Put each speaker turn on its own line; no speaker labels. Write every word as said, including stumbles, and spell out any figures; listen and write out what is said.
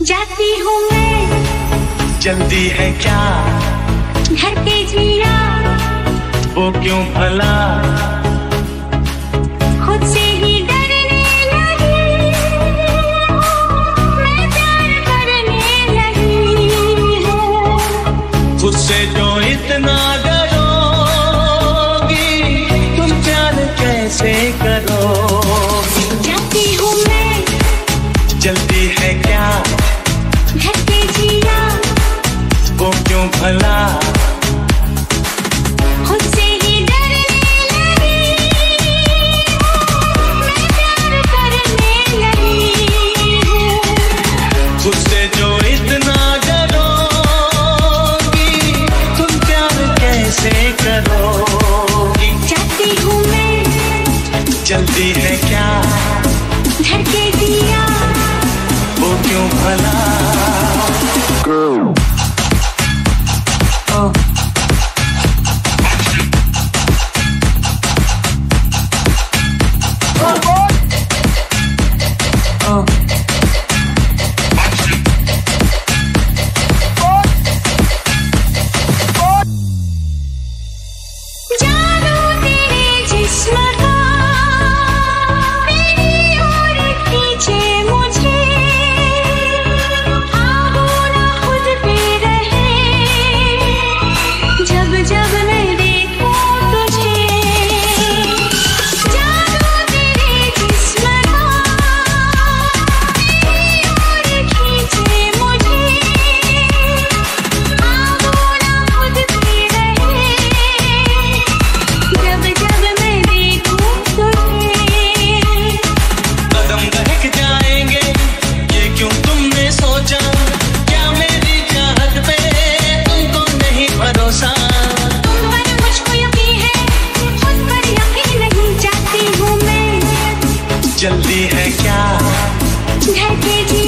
जाती हूँ मैं,
जल्दी है क्या
घर पे जिया,
वो क्यों भला
खुद से ही डरने लगी, मैं प्यार करने लगी हूँ।
खुद से जो इतना डरोगी तुम प्यार कैसे करोगी।
जाती हूँ मैं,
जल्दी है क्या
घर पे जिया,
वो क्यों भला
खुद से ही डरने लगी, मैं प्यार करने लगी हूँ।
खुद से जो इतना डरोगी तुम प्यार कैसे करोगी।
जाती हूँ मैं,
जल्दी है क्या
घर पे जिया,
वो क्यों भला जल्दी है क्या
घर पे जिया।